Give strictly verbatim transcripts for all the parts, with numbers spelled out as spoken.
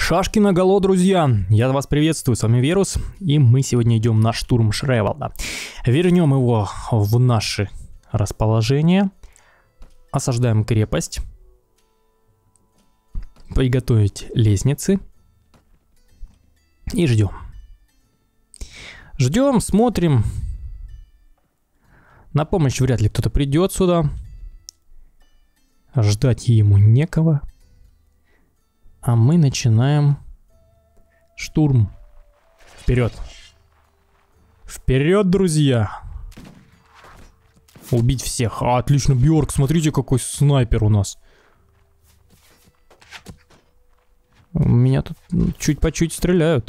Шашки наголо, друзья! Я вас приветствую, с вами Верус, и мы сегодня идем на штурм Шревалда. Вернем его в наше расположение, осаждаем крепость, приготовить лестницы и ждем. Ждем, смотрим. На помощь вряд ли кто-то придет сюда. Ждать ему некого. А мы начинаем штурм. Вперед. Вперед, друзья. Убить всех. А, отлично, Бьорк. Смотрите, какой снайпер у нас. Меня тут чуть по чуть стреляют.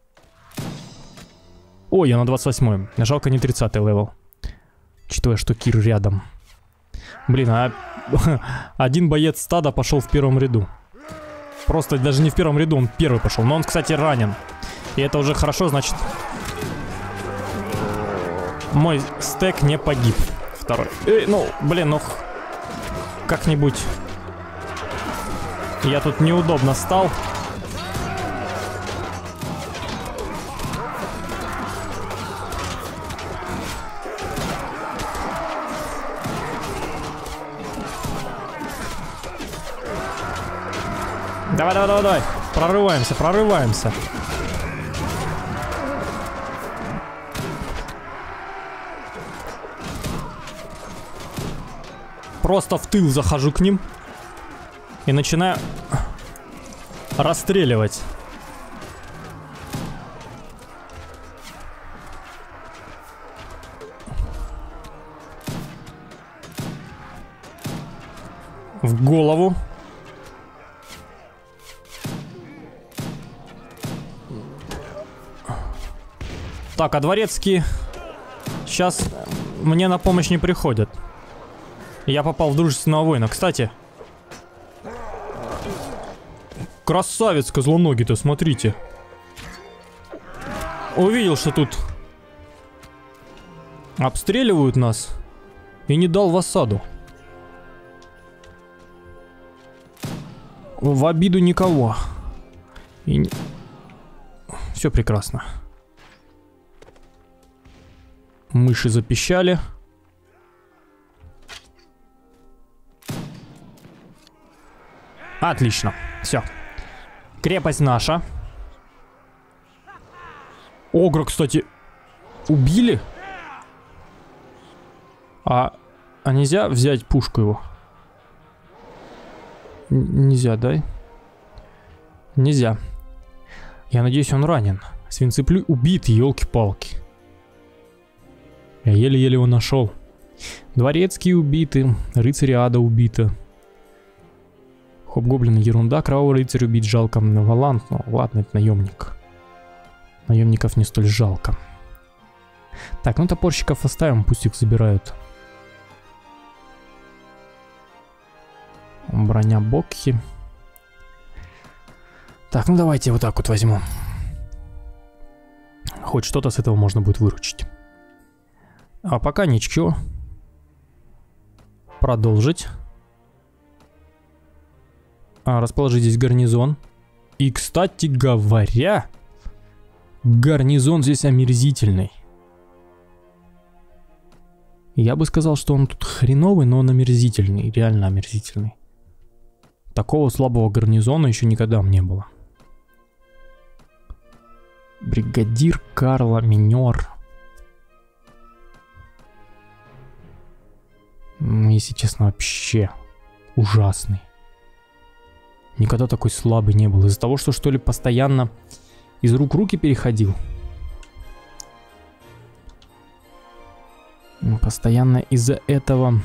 Ой, я на двадцать восьмой. Жалко, не тридцатый левел. Учитывая, что Кир рядом. Блин, а один боец стада пошел в первом ряду. Просто даже не в первом ряду, он первый пошел. Но он, кстати, ранен. И это уже хорошо, значит... Мой стек не погиб. Второй. Эй, ну, блин, ну... Как-нибудь... Я тут неудобно стал. Давай, давай, давай, давай. Прорываемся, прорываемся. Просто в тыл захожу к ним и начинаю расстреливать. В голову. Так, а дворецкие сейчас мне на помощь не приходят. Я попал в дружественного воина. Кстати, красавец козлоногий-то, смотрите. Увидел, что тут обстреливают нас и не дал в осаду. В обиду никого. И не... Все прекрасно. Мыши запищали. Отлично. Все. Крепость наша. Огра, кстати, убили. А, а нельзя взять пушку его? Н- нельзя, да? Нельзя. Я надеюсь, он ранен. Свинцеплюй убит, елки-палки. Я еле-еле его нашел. Дворецкие убиты. Рыцари ада убиты. Хоб-гоблины ерунда. Кровавый рыцарь убить жалко. Валант. Ну ладно, это наемник. Наемников не столь жалко. Так, ну топорщиков оставим. Пусть их забирают. Броня Бокхи. Так, ну давайте вот так вот возьму. Хоть что-то с этого можно будет выручить. А пока ничего. Продолжить. А, расположить здесь гарнизон. И, кстати говоря, гарнизон здесь омерзительный. Я бы сказал, что он тут хреновый, но он омерзительный. Реально омерзительный. Такого слабого гарнизона еще никогда не было. Бригадир Карла Минер. Если честно, вообще ужасный. Никогда такой слабый не был. Из-за того, что что ли постоянно из рук в руки переходил. Постоянно из-за этого.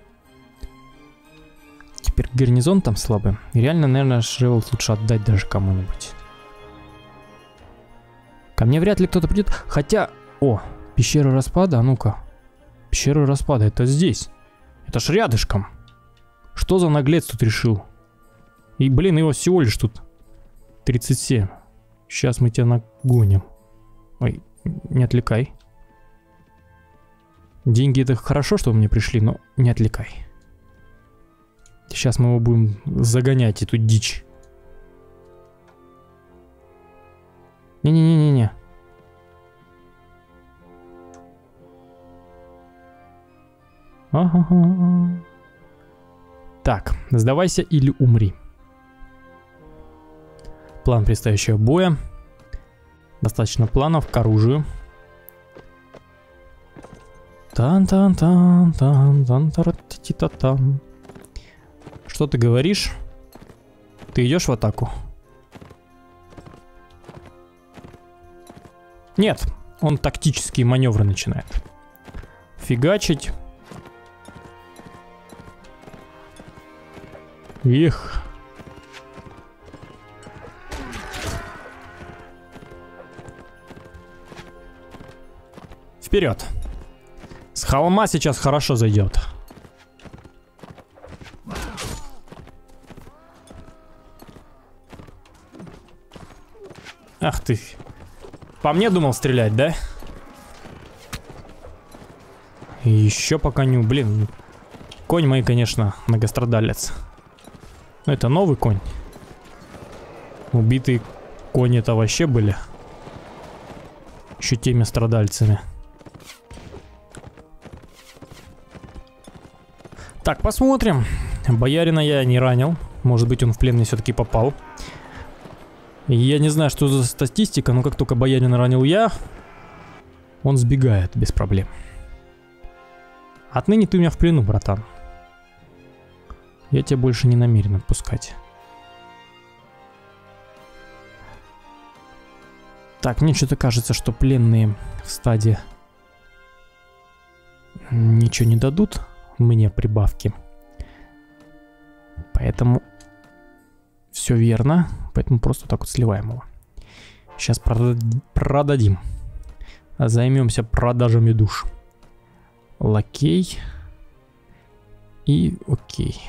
Теперь гарнизон там слабый. И реально, наверное, Шревалд лучше отдать даже кому-нибудь. Ко мне вряд ли кто-то придет. Хотя, о, пещера распада, а ну-ка. Пещера распада, это здесь. Это ж рядышком. Что за наглец тут решил? И, блин, его всего лишь тут тридцать семь. Сейчас мы тебя нагоним. Ой, не отвлекай. Деньги это хорошо, что мне пришли, но не отвлекай. Сейчас мы его будем загонять, эту дичь. Не-не-не-не-не. Ага. Так, сдавайся или умри. План предстоящего боя. Достаточно планов к оружию. Тан-тан-тан-тан-тан-тан-тан-тан. Что ты говоришь? Ты идешь в атаку? Нет, он тактические маневры начинает. Фигачить. Их. Вперед. С холма сейчас хорошо зайдет. Ах ты. По мне думал стрелять, да? Еще пока не... Блин. Конь мой, конечно, многострадалец. Но это новый конь. Убитые кони-то вообще были. Еще теми страдальцами. Так, посмотрим. Боярина я не ранил. Может быть, он в плен мне все-таки попал. Я не знаю, что за статистика, но как только боярина ранил я, он сбегает без проблем. Отныне ты у меня в плену, братан. Я тебя больше не намерен отпускать. Так, мне что-то кажется, что пленные в стаде ничего не дадут мне прибавки. Поэтому все верно. Поэтому просто так вот сливаем его. Сейчас продадим. Займемся продажами душ. Лакей. И окей.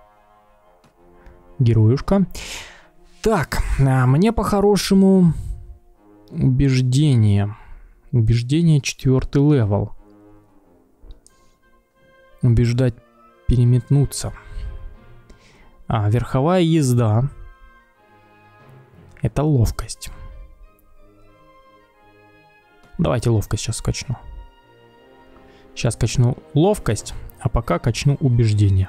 Героюшка. Так, мне по-хорошему убеждение. Убеждение четвертый левел. Убеждать переметнуться. А, верховая езда. Это ловкость. Давайте ловкость сейчас качну. Сейчас качну ловкость, а пока качну убеждение.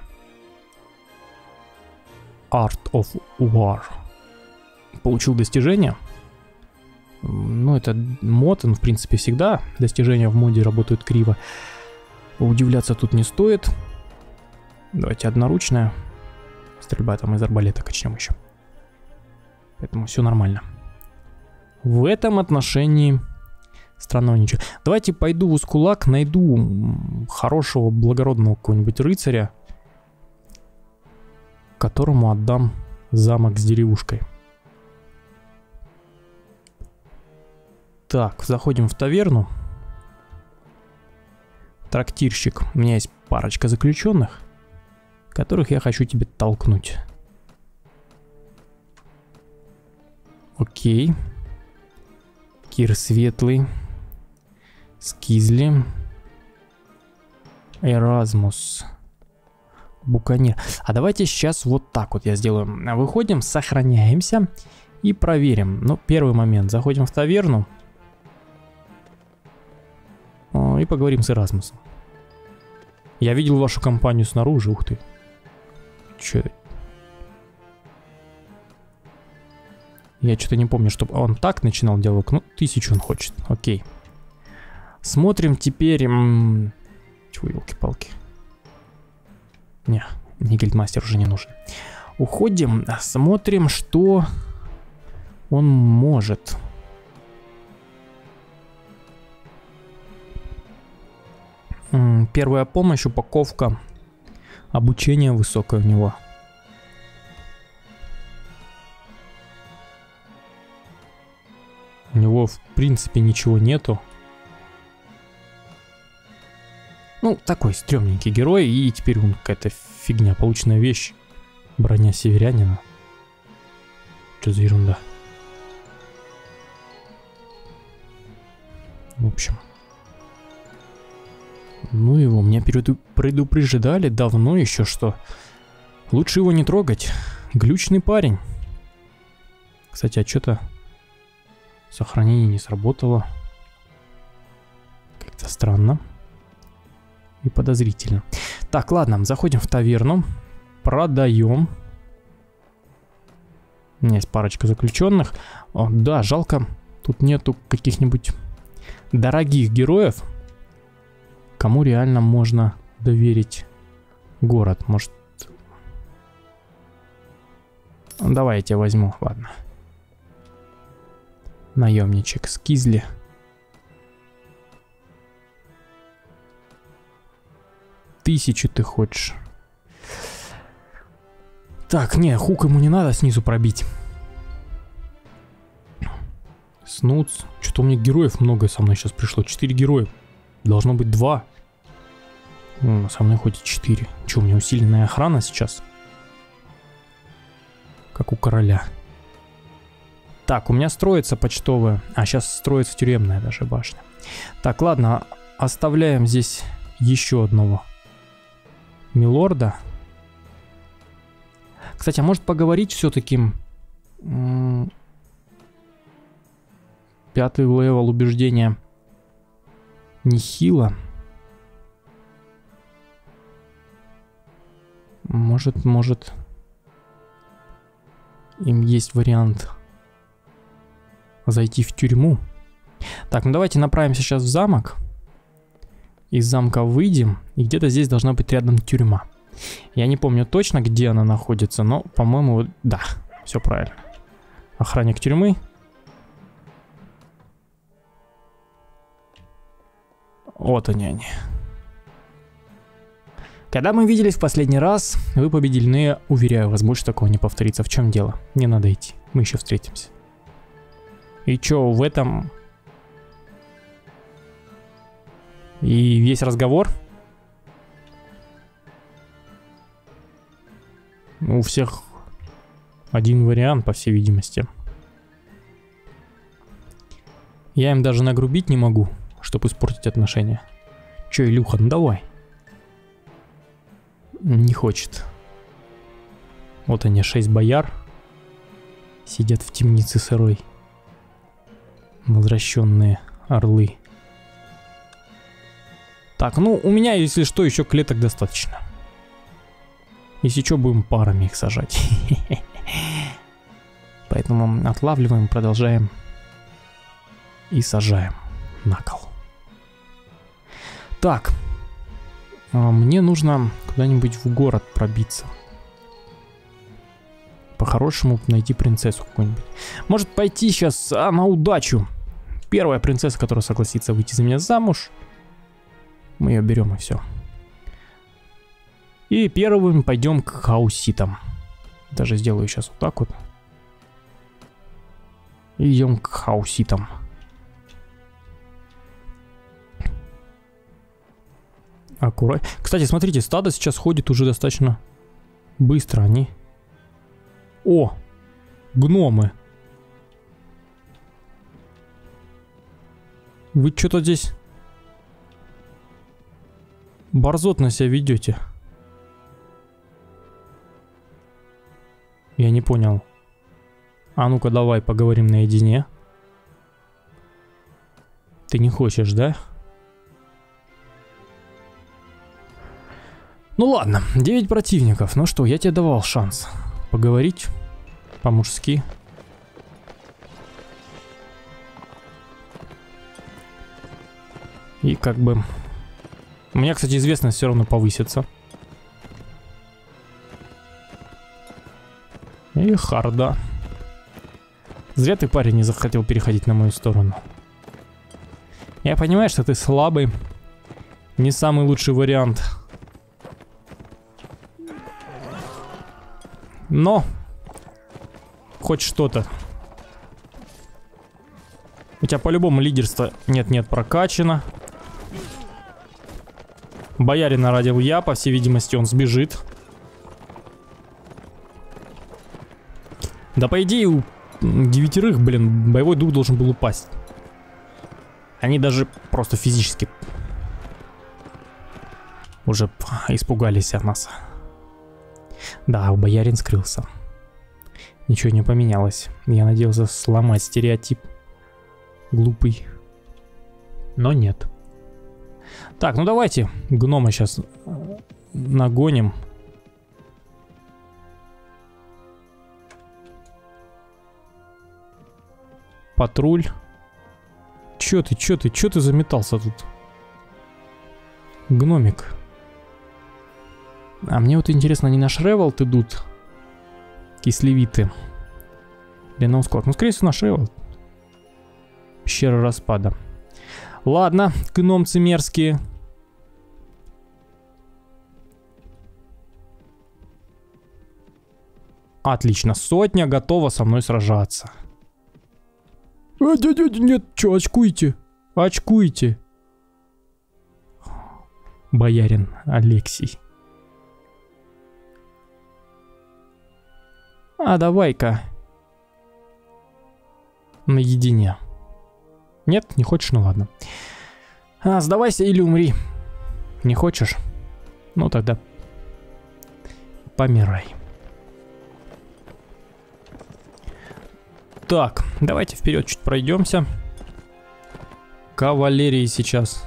Art of War. Получил достижение. Ну, это мод, он, в принципе, всегда. Достижения в моде работают криво. Удивляться тут не стоит. Давайте одноручная. Стрельба там из арбалета качнем еще. Поэтому все нормально. В этом отношении странного ничего. Давайте пойду в Ускулак, найду хорошего, благородного какого-нибудь рыцаря, которому отдам замок с деревушкой. Так, заходим в таверну. Трактирщик. У меня есть парочка заключенных, которых я хочу тебе толкнуть. Окей. Кир Светлый. Скизли. Эразмус. Буканир. А давайте сейчас вот так вот я сделаю. Выходим, сохраняемся и проверим. Ну, первый момент. Заходим в таверну. И поговорим с Эразмусом. Я видел вашу компанию снаружи. Ух ты. Че? Я что-то не помню, чтобы он так начинал диалог. Ну, тысячу он хочет. Окей. Смотрим теперь... М- Чего, елки-палки. Не, не гильдмастер уже не нужен. Уходим, смотрим, что он может. М- Первая помощь, упаковка. Обучение высокое у него. У него, в принципе, ничего нету. Ну, такой стрёмненький герой. И теперь он какая-то фигня. Полученная вещь. Броня северянина. Что за ерунда? В общем. Ну его, меня предупреждали давно еще, что лучше его не трогать. Глючный парень. Кстати, а что-то... Сохранение не сработало. Как-то странно. И подозрительно. Так, ладно, заходим в таверну. Продаем. У меня есть парочка заключенных. О, да, жалко, тут нету каких-нибудь дорогих героев, кому реально можно доверить город. Может... Давай я тебя возьму, ладно. Наемничек Скизли. Тысячу ты хочешь. Так, не, хук ему не надо снизу пробить. Снуц. Что-то у меня героев много со мной сейчас пришло. Четыре героя. Должно быть два. О, со мной ходит четыре. Что, у меня усиленная охрана сейчас? Как у короля. Так, у меня строится почтовая. А, сейчас строится тюремная даже башня. Так, ладно. Оставляем здесь еще одного милорда. Кстати, а может поговорить все-таки... Пятый левел убеждения нехило. Может, может... Им есть вариант зайти в тюрьму. Так, ну давайте направимся сейчас в замок. Из замка выйдем. И где-то здесь должна быть рядом тюрьма. Я не помню точно, где она находится, но, по-моему, да, все правильно. Охранник тюрьмы. Вот они они. Когда мы виделись в последний раз, вы победили, но я уверяю вас, больше такого не повторится. В чем дело? Не надо идти, мы еще встретимся. И чё, в этом... И весь разговор? У всех один вариант, по всей видимости. Я им даже нагрубить не могу, чтобы испортить отношения. Чё, Илюха, ну давай. Не хочет. Вот они, шесть бояр. Сидят в темнице сырой. Возвращенные орлы. Так, ну у меня, если что, еще клеток достаточно. Если что, будем парами их сажать. Поэтому отлавливаем, продолжаем. И сажаем на кол. Так. Мне нужно куда-нибудь в город пробиться. По-хорошему найти принцессу какую-нибудь. Может пойти сейчас а, на удачу. Первая принцесса, которая согласится выйти за меня замуж. Мы ее берем и все. И первым пойдем к хауситам. Даже сделаю сейчас вот так вот. И идем к хауситам. Аккуратно. Кстати, смотрите, стадо сейчас ходит уже достаточно быстро. Они... О! Гномы. Вы что-то здесь борзотно себя ведете. Я не понял. А ну-ка давай поговорим наедине. Ты не хочешь, да? Ну ладно, девять противников. Ну что, я тебе давал шанс поговорить по-мужски. И как бы... У меня, кстати, известность все равно повысится. И харда. Зря ты, парень, не захотел переходить на мою сторону. Я понимаю, что ты слабый. Не самый лучший вариант. Но хоть что-то. У тебя по-любому лидерство нет-нет прокачано. Боярина родил я, по всей видимости он сбежит. Да по идее у девятерых, блин, боевой дух должен был упасть. Они даже просто физически уже испугались от нас. Да, боярин скрылся. Ничего не поменялось. Я надеялся сломать стереотип Глупый. Но нет. Так, ну давайте гнома сейчас нагоним. Патруль. Чё ты, чё ты, чё ты заметался тут? Гномик. А мне вот интересно, они на Шревелд идут? Кислевиты. Или на Ускорк? Ну, скорее всего, на Шревелд. Пещера распада. Ладно, гномцы мерзкие. Отлично, сотня готова со мной сражаться. А, дядя, нет, чё, очкуйте, очкуйте. Боярин Алексей. А давай-ка наедине. Нет, не хочешь? Ну ладно. А, сдавайся или умри. Не хочешь? Ну тогда помирай. Так, давайте вперед чуть пройдемся. Кавалерии сейчас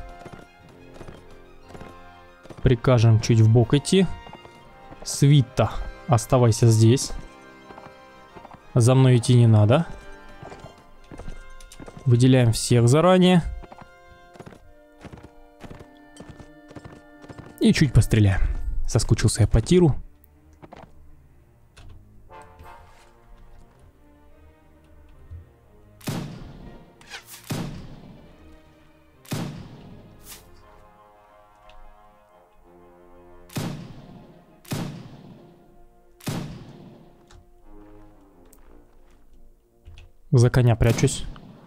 прикажем чуть в бок идти. Свита, оставайся здесь. За мной идти не надо. Выделяем всех заранее. И чуть постреляем. Соскучился я по тиру. За коня прячусь.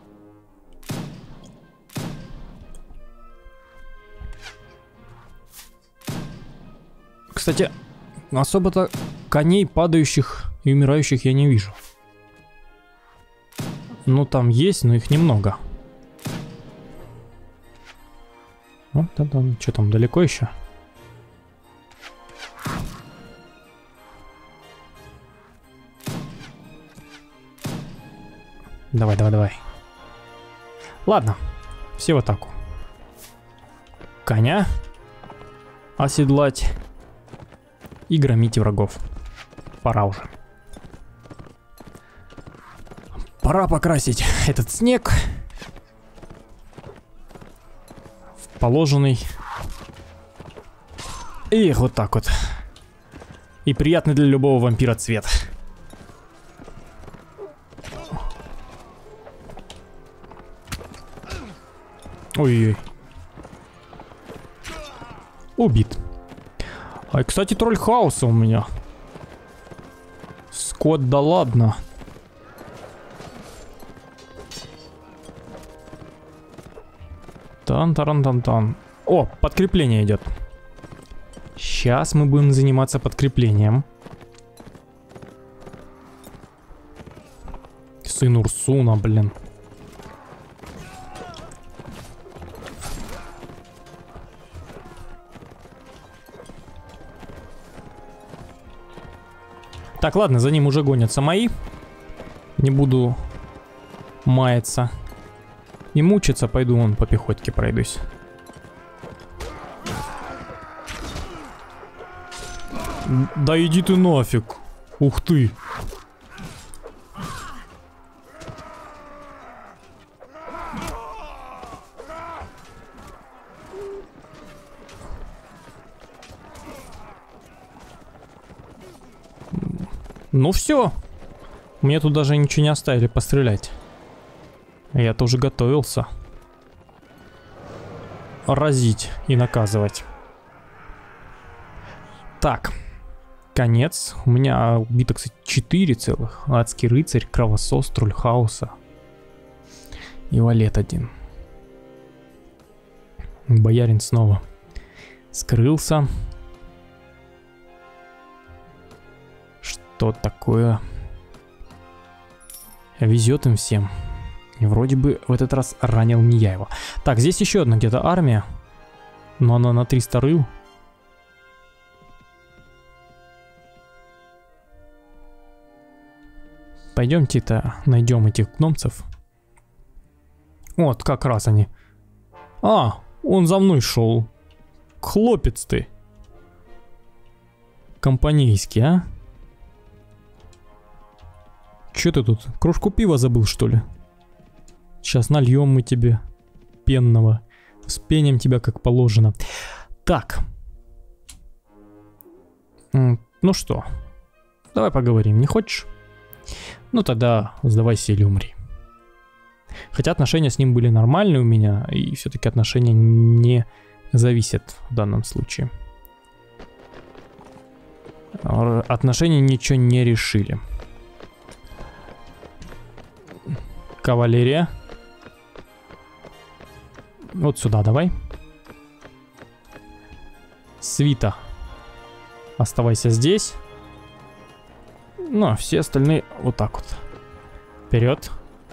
Кстати, особо-то коней, падающих и умирающих, я не вижу. Ну, там есть, но их немного. Вот там, что там, далеко еще? Давай, давай, давай. Ладно, все в атаку. Коня оседлать и громить врагов. Пора уже. Пора покрасить этот снег в положенный. Эх, вот так вот. И приятный для любого вампира цвет. Ой-ой-ой. Убит. А, кстати, тролль хаоса у меня. Скот, да ладно. Тан-таран-тан-тан. О, подкрепление идет. Сейчас мы будем заниматься подкреплением. Сын Урсуна, блин. Так, ладно, за ним уже гонятся мои. Не буду маяться и мучиться, пойду вон по пехотке пройдусь. Да иди ты нафиг. Ух ты. Ну все. Мне тут даже ничего не оставили пострелять. Я тоже готовился разить и наказывать. Так. Конец. У меня убито, кстати, четыре целых. Адский рыцарь, кровосос, тролль хаоса. И валет один. Боярин снова скрылся. Что такое? Везет им всем. И вроде бы в этот раз ранил не я его. Так, здесь еще одна где-то армия. Но она на триста рыл. Пойдемте-то найдем этих гномцев. Вот, как раз они. А, он за мной шел. Хлопец ты. Компанейский, а? Че ты тут? Кружку пива забыл, что ли? Сейчас нальем мы тебе пенного. Вспеним тебя как положено. Так. Ну что? Давай поговорим, не хочешь? Ну тогда сдавайся или умри. Хотя отношения с ним были нормальные у меня, и все-таки отношения не зависят в данном случае. Отношения ничего не решили. Кавалерия. Вот сюда давай. Свита. Оставайся здесь. Ну, а все остальные вот так вот. Вперед.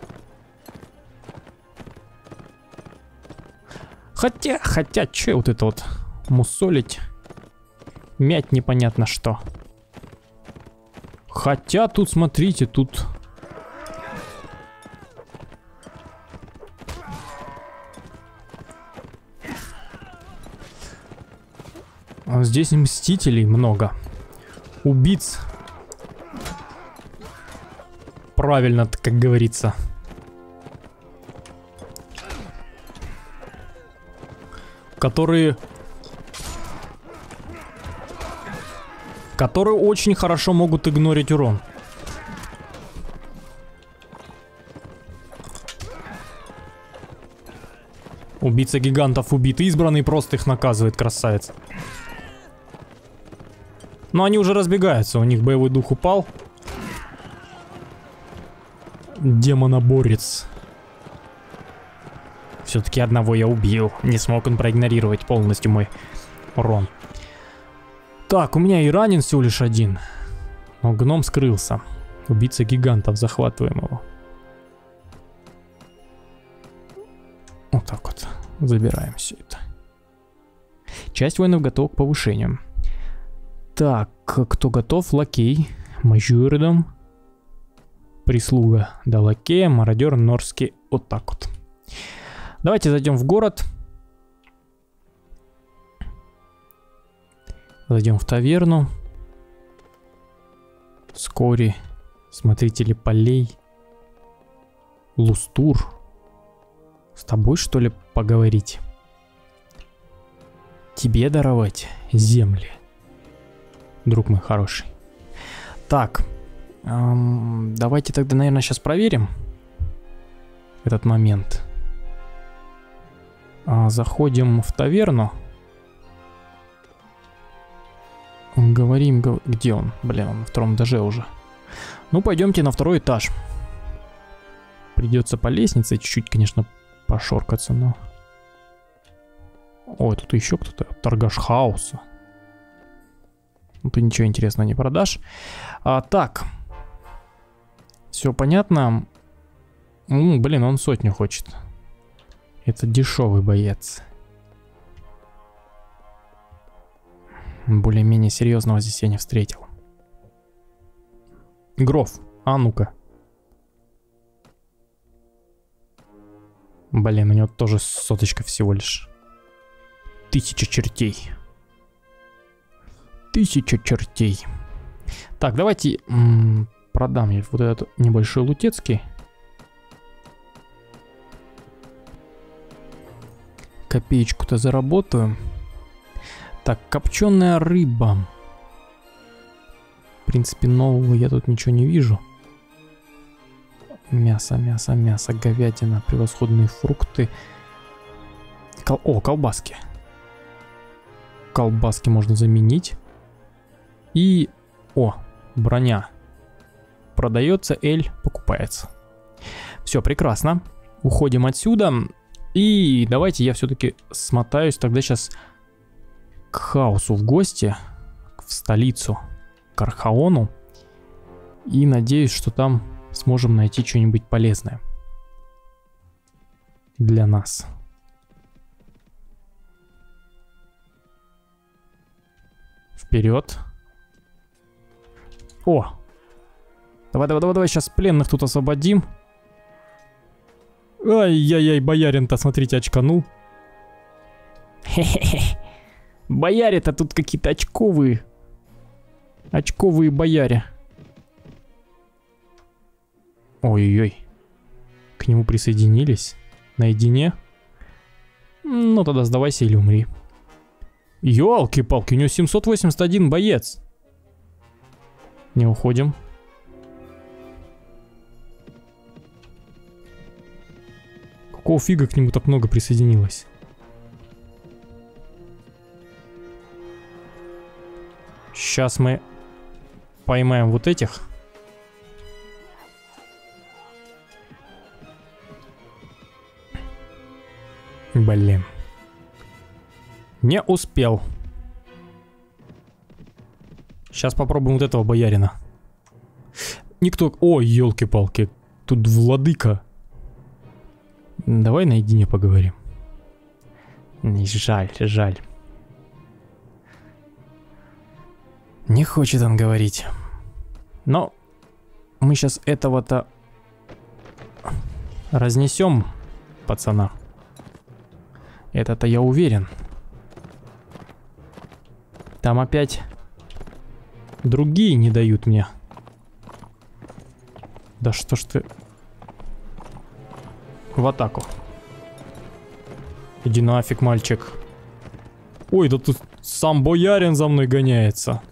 Хотя, хотя, че вот это вот мусолить, мять непонятно что. Хотя тут, смотрите, тут... Здесь мстителей много. Убийц. Правильно, как говорится. Которые... Которые очень хорошо могут игнорить урон. Убийца гигантов убит. Избранный просто их наказывает, красавец. Но они уже разбегаются, у них боевой дух упал. Демоноборец. Все-таки одного я убил. Не смог он проигнорировать полностью мой урон. Так, у меня и ранен всего лишь один. Но гном скрылся. Убийца гигантов, захватываем его. Вот так вот. Забираем все это. Часть воинов готова к повышению. Так, кто готов? Лакей, мажордом, прислуга, да, лакея, мародер, норский, вот так вот. Давайте зайдем в город. Зайдем в таверну. Вскоре смотрители полей. Лустур. С тобой, что ли, поговорить? Тебе даровать земли. Друг мой хороший. Так. Эм, давайте тогда, наверное, сейчас проверим этот момент. А, заходим в таверну. Говорим, гов... где он? Блин, он на втором этаже уже. Ну, пойдемте на второй этаж. Придется по лестнице чуть-чуть, конечно, пошоркаться, но... Ой, тут еще кто-то. Торгаш хаоса. Ну, ты ничего интересного не продашь. А, так. Все понятно. М, блин, он сотню хочет. Это дешевый боец. Более-менее серьезного здесь я не встретил. Гроф, а ну-ка. Блин, у него тоже соточка всего лишь. Тысяча чертей. Тысяча чертей. Так, давайте м, продам я вот этот небольшой лутецкий. Копеечку-то заработаю. Так, копченая рыба. В принципе, нового я тут ничего не вижу. Мясо, мясо, мясо, говядина, превосходные фрукты. Кол О, колбаски. Колбаски можно заменить. И... О, броня. Продается, эль покупается. Все, прекрасно. Уходим отсюда. И давайте я все-таки смотаюсь тогда сейчас к хаосу в гости. В столицу. К Архаону. И надеюсь, что там сможем найти что-нибудь полезное. Для нас. Вперед. О! Давай, давай, давай, давай, сейчас пленных тут освободим. Ай-яй-яй, боярин-то, смотрите, очканул. Хе-хе-хе. Бояре-то тут какие-то очковые. Очковые бояре. Ой-ой-ой. К нему присоединились. Наедине. Ну тогда сдавайся или умри. Ёлки-палки, у него семьсот восемьдесят один боец. Не уходим. Какого фига к нему так много присоединилось? Сейчас мы поймаем вот этих. Блин. Не успел. Сейчас попробуем вот этого боярина. Никто... Ой, елки-палки. Тут владыка. Давай наедине поговорим. Жаль, жаль. Не хочет он говорить. Но мы сейчас этого-то разнесем, пацана. Это-то я уверен. Там опять другие не дают мне. Да что ж ты... В атаку. Иди нафиг, мальчик. Ой, да тут сам боярин за мной гоняется.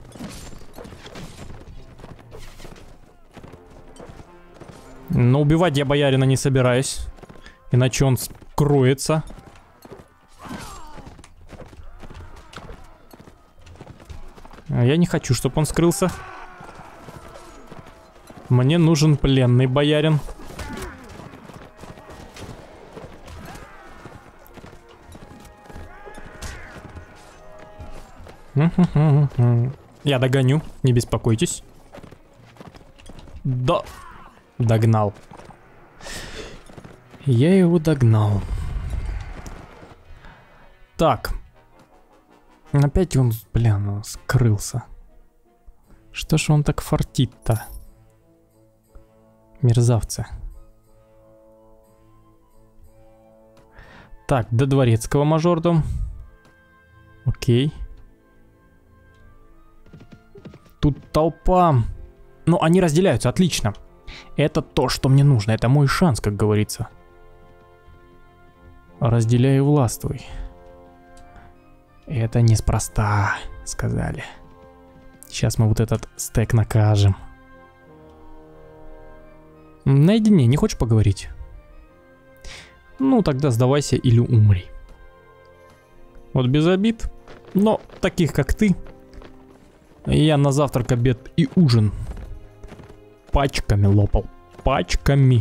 Но убивать я боярина не собираюсь. Иначе он скроется. А я не хочу, чтобы он скрылся. Мне нужен пленный боярин. Я догоню, не беспокойтесь. Да, догнал. Я его догнал. Так. Опять он, блин, скрылся. Что ж он так фартит-то? Мерзавцы. Так, до дворецкого мажордом. Окей. Тут толпа. Ну, они разделяются, отлично. Это то, что мне нужно. Это мой шанс, как говорится. Разделяй и властвуй. Это неспроста, сказали. Сейчас мы вот этот стек накажем. Наедине, не хочешь поговорить? Ну, тогда сдавайся или умри. Вот без обид. Но таких, как ты, я на завтрак, обед и ужин пачками лопал. Пачками.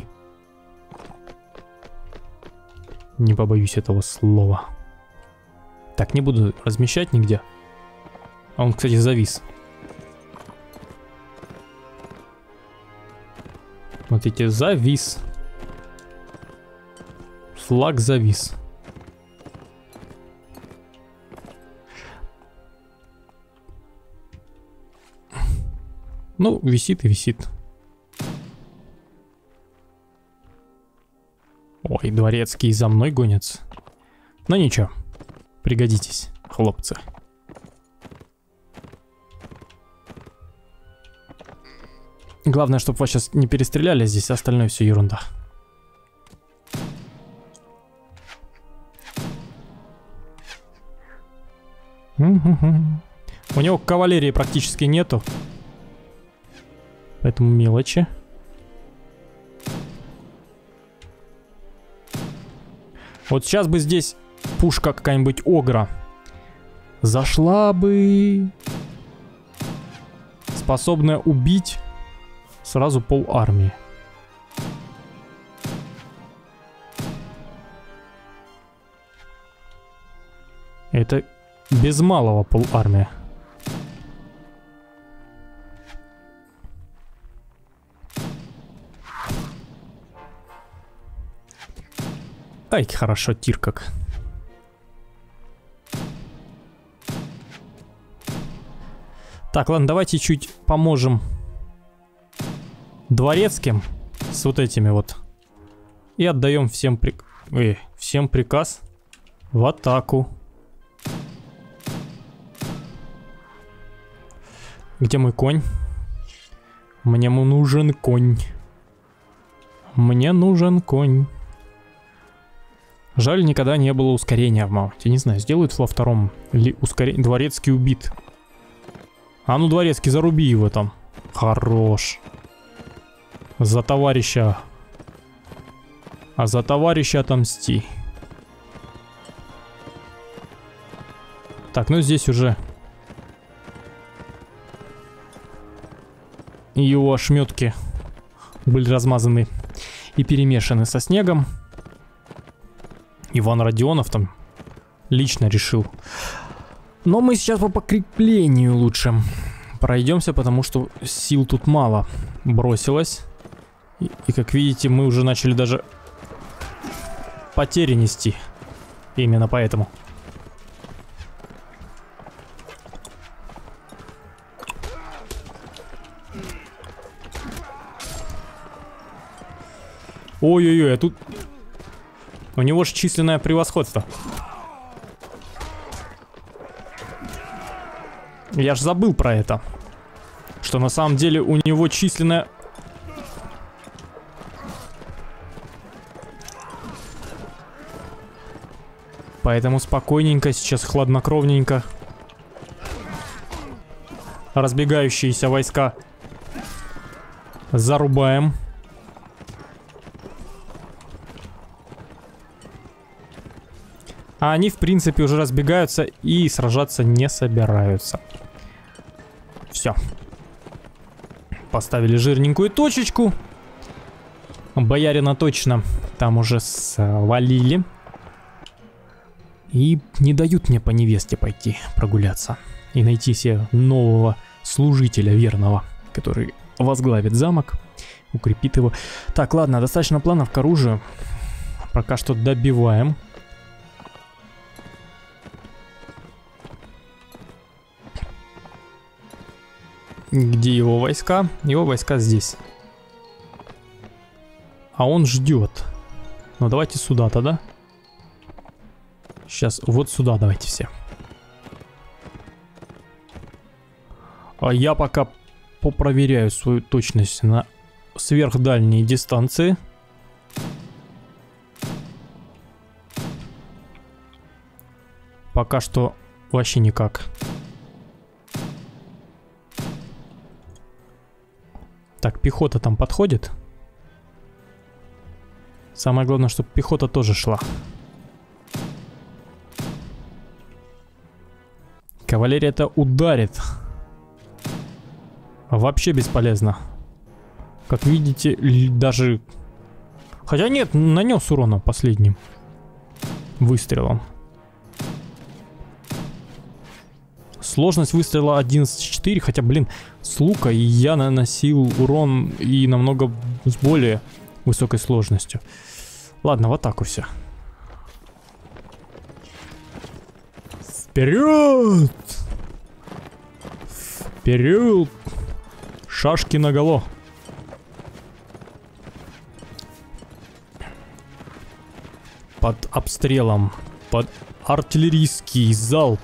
Не побоюсь этого слова. Так, не буду размещать нигде. А он, кстати, завис. Смотрите, завис. Флаг завис. Ну, висит и висит. Ой, дворецкие за мной гонятся. Но ничего. Пригодитесь, хлопцы. Главное, чтобы вас сейчас не перестреляли здесь, остальное все ерунда. У него кавалерии практически нету. Поэтому мелочи. Вот сейчас бы здесь пушка какая-нибудь огра зашла бы, способная убить сразу пол армии. Это без малого пол армии. Ай, хорошо, тир как. Так, ладно, давайте чуть поможем дворецким с вот этими вот И отдаем всем, при... Ой, всем приказ в атаку. Где мой конь? Мне нужен конь. Мне нужен конь. Жаль, никогда не было ускорения в Маунте. Не знаю, сделают во втором ли ускорение. Дворецкий убит. А ну, Дворецкий, заруби его там. Хорош. За товарища. А за товарища отомсти. Так, ну здесь уже его ошметки были размазаны и перемешаны со снегом. Иван Родионов там лично решил. Но мы сейчас по покреплению лучше пройдемся, потому что сил тут мало бросилось. И, и как видите, мы уже начали даже потери нести. Именно поэтому. Ой-ой-ой, а тут... У него же численное превосходство. Я ж забыл про это. Что на самом деле у него численное... Поэтому спокойненько, сейчас хладнокровненько. Разбегающиеся войска зарубаем. А они, в принципе, уже разбегаются и сражаться не собираются. Все. Поставили жирненькую точечку. Боярина точно там уже свалили. И не дают мне по невесте пойти прогуляться. И найти себе нового служителя верного, который возглавит замок, укрепит его. Так, ладно, достаточно планов к оружию. Пока что добиваем. Где его войска? Его войска здесь. А он ждет. Ну давайте сюда тогда. Сейчас вот сюда давайте все. А я пока попроверяю свою точность на сверхдальние дистанции. Пока что вообще никак. Так, пехота там подходит. Самое главное, чтобы пехота тоже шла. Кавалерия-то ударит. Вообще бесполезно. Как видите, даже... Хотя нет, нанес урона последним выстрелом. Сложность выстрела одиннадцать четыре, хотя, блин, с лука я наносил урон и намного с более высокой сложностью. Ладно, в атаку все. Вперед! Вперед! Шашки наголо. Под обстрелом, под артиллерийский залп.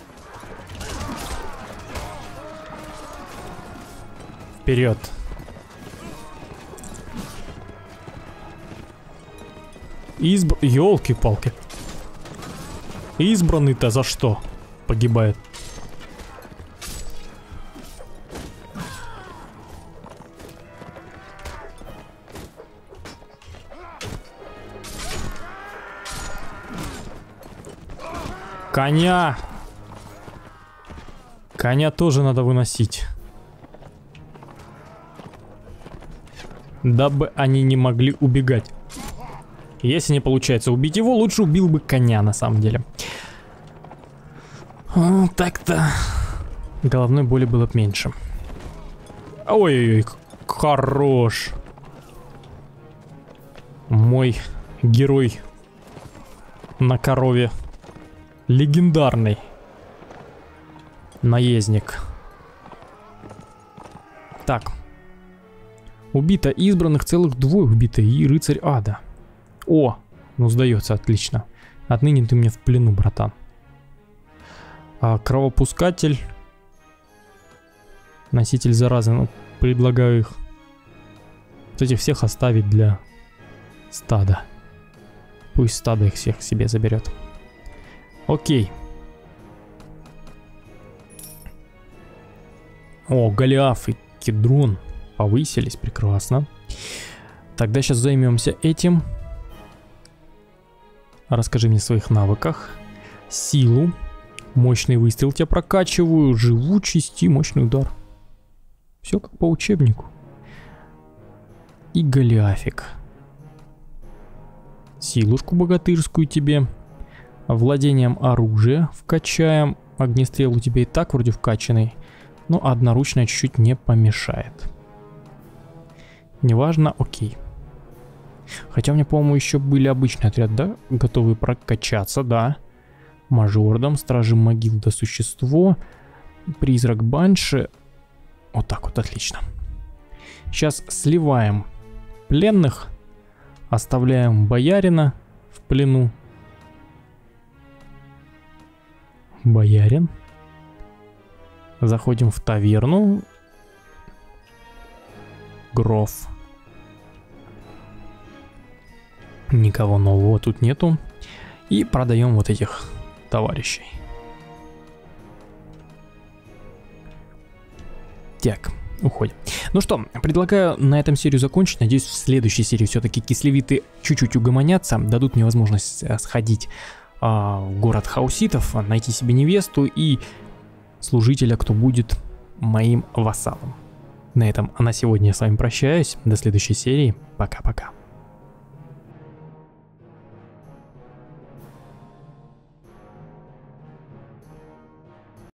Вперед. Изб... Ёлки-палки. Избранный-то за что погибает? Коня! Коня тоже надо выносить. Дабы они не могли убегать. Если не получается убить его, лучше убил бы коня, на самом деле. Так-то головной боли было бы меньше. Ой-ой-ой, хорош. Мой герой на корове. Легендарный наездник. Так. Убито избранных, целых двое убито. И рыцарь ада. О, ну сдается, отлично. Отныне ты мне в плену, братан. А, кровопускатель. Носитель заразы. Ну, предлагаю их. Вот этих всех оставить для стада. Пусть стадо их всех себе заберет. Окей. О, Голиаф и Кедрон повысились, прекрасно. Тогда сейчас займемся этим. Расскажи мне о своих навыках. Силу. Мощный выстрел тебя прокачиваю. Живучесть и мощный удар. Все как по учебнику. И Голиафик. Силушку богатырскую тебе. Владением оружия вкачаем. Огнестрел у тебя и так вроде вкачанный. Но одноручная чуть-чуть не помешает. Неважно, окей. Хотя у меня, по-моему, еще были обычные отряды, да? Готовые прокачаться, да. Мажордом, Стражи Могил до Существо. Призрак Банши. Вот так вот, отлично. Сейчас сливаем пленных. Оставляем боярина в плену. Боярин. Заходим в таверну. Гроф. Никого нового тут нету. И продаем вот этих товарищей. Так, уходим. Ну что, предлагаю на этом серию закончить. Надеюсь, в следующей серии все-таки кислевиты чуть-чуть угомонятся. Дадут мне возможность сходить а, в город хауситов, найти себе невесту и служителя, кто будет моим вассалом. На этом на сегодня я с вами прощаюсь. До следующей серии. Пока-пока.